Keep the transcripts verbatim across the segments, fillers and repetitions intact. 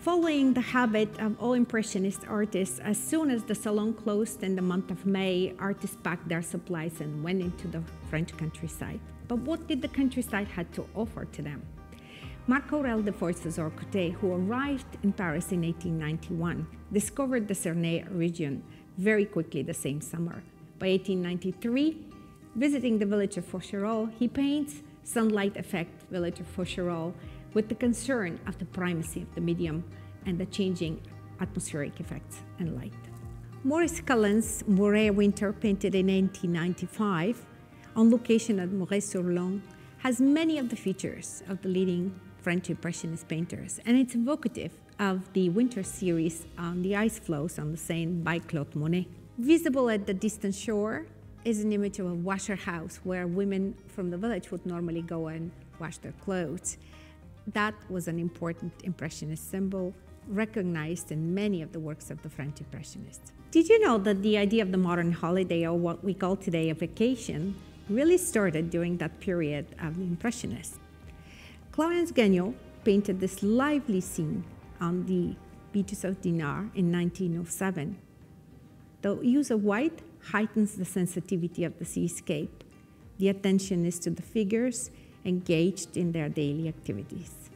Following the habit of all Impressionist artists, as soon as the salon closed in the month of May, artists packed their supplies and went into the French countryside. But what did the countryside have to offer to them? Marc-Aurèle de Forces-Orcoutet, who arrived in Paris in eighteen ninety-one, discovered the Cernay region very quickly the same summer. By eighteen ninety-three, visiting the village of Faucherolles, he paints Sunlight Effect, village of Faucherolles, with the concern of the primacy of the medium and the changing atmospheric effects and light. Maurice Cullen's Moray Winter, painted in eighteen ninety-five, on location at Moray-sur-Long, has many of the features of the leading French Impressionist painters, and it's evocative of the winter series on the ice floes on the Seine by Claude Monet. Visible at the distant shore is an image of a washer house where women from the village would normally go and wash their clothes. That was an important Impressionist symbol, recognized in many of the works of the French Impressionists. Did you know that the idea of the modern holiday, or what we call today a vacation, really started during that period of the Impressionists? Clarence Gagnon painted this lively scene on the beaches of Dinard in nineteen oh seven. The use of white heightens the sensitivity of the seascape. The attention is to the figures engaged in their daily activities.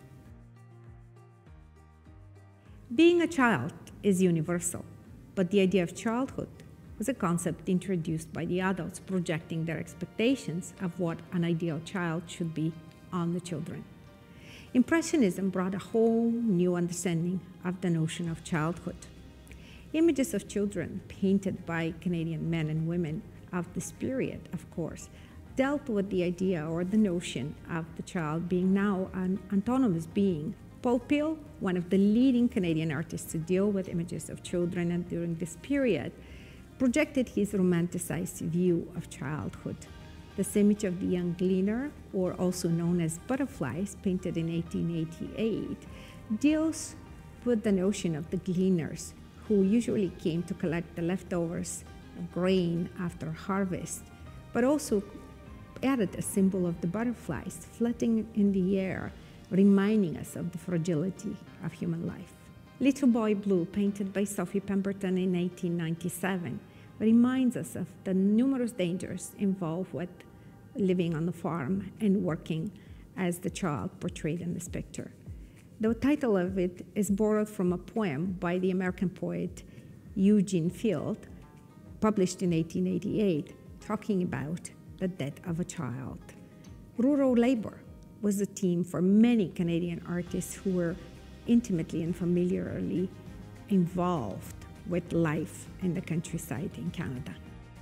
Being a child is universal, but the idea of childhood was a concept introduced by the adults, projecting their expectations of what an ideal child should be on the children. Impressionism brought a whole new understanding of the notion of childhood. Images of children painted by Canadian men and women of this period, of course, dealt with the idea or the notion of the child being now an autonomous being. Paul Peel, one of the leading Canadian artists to deal with images of children and during this period, projected his romanticized view of childhood. This image of the young gleaner, or also known as Butterflies, painted in eighteen eighty-eight, deals with the notion of the gleaners, who usually came to collect the leftovers of grain after harvest, but also added a symbol of the butterflies flitting in the air, reminding us of the fragility of human life. Little Boy Blue, painted by Sophie Pemberton in eighteen ninety-seven, reminds us of the numerous dangers involved with living on the farm and working as the child portrayed in this picture. The title of it is borrowed from a poem by the American poet Eugene Field, published in eighteen eighty-eight, talking about the death of a child. Rural labor was a theme for many Canadian artists who were intimately and familiarly involved with life in the countryside in Canada.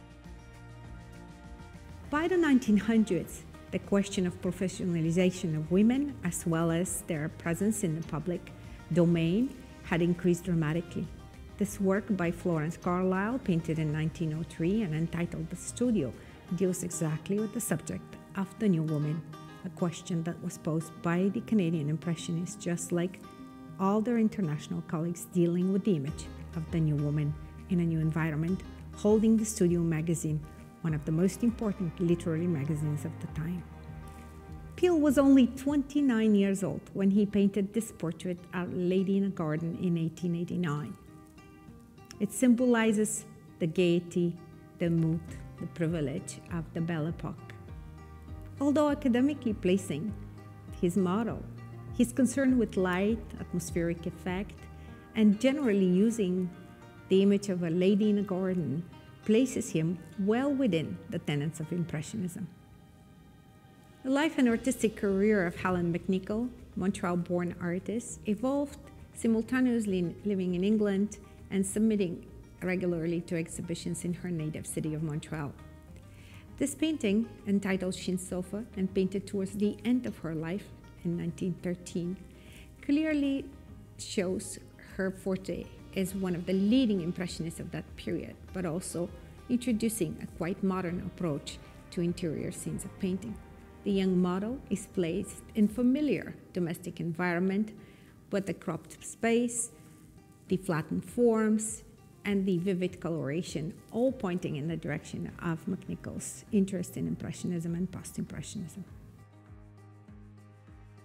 By the nineteen hundreds, the question of professionalization of women, as well as their presence in the public domain, had increased dramatically. This work by Florence Carlyle, painted in nineteen oh three and entitled The Studio, deals exactly with the subject of the new woman, a question that was posed by the Canadian Impressionists, just like all their international colleagues dealing with the image of the new woman in a new environment, holding the Studio magazine, one of the most important literary magazines of the time. Peel was only twenty-nine years old when he painted this portrait of Lady in a Garden in eighteen eighty-nine. It symbolizes the gaiety, the mood, the privilege of the Belle Epoque. Although academically placing his model, he's concerned with light, atmospheric effect, and generally using the image of a lady in a garden places him well within the tenets of Impressionism. The life and artistic career of Helen McNicoll, Montreal-born artist, evolved simultaneously living in England and submitting regularly to exhibitions in her native city of Montreal. This painting, entitled Chine Sofa and painted towards the end of her life in nineteen thirteen, clearly shows her forte as one of the leading Impressionists of that period, but also introducing a quite modern approach to interior scenes of painting. The young model is placed in familiar domestic environment with the cropped space, the flattened forms, and the vivid coloration, all pointing in the direction of McNicoll's interest in Impressionism and post-Impressionism.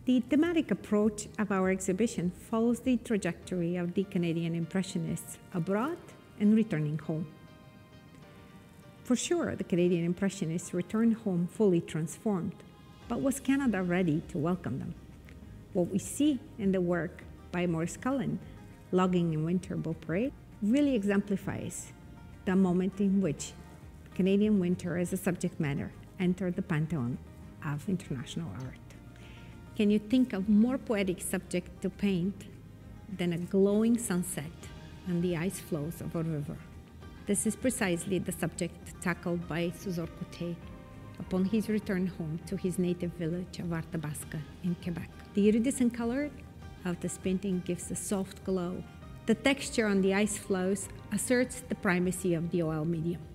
The thematic approach of our exhibition follows the trajectory of the Canadian Impressionists abroad and returning home. For sure, the Canadian Impressionists returned home fully transformed, but was Canada ready to welcome them? What we see in the work by Maurice Cullen, Logging in Winter Beaupré, really exemplifies the moment in which Canadian winter as a subject matter entered the pantheon of international art. Can you think of more poetic subject to paint than a glowing sunset on the ice flows of a river? This is precisely the subject tackled by Susor Coté upon his return home to his native village of Arthabasca in Quebec. The iridescent color of this painting gives a soft glow. The texture on the ice floes asserts the primacy of the oil medium.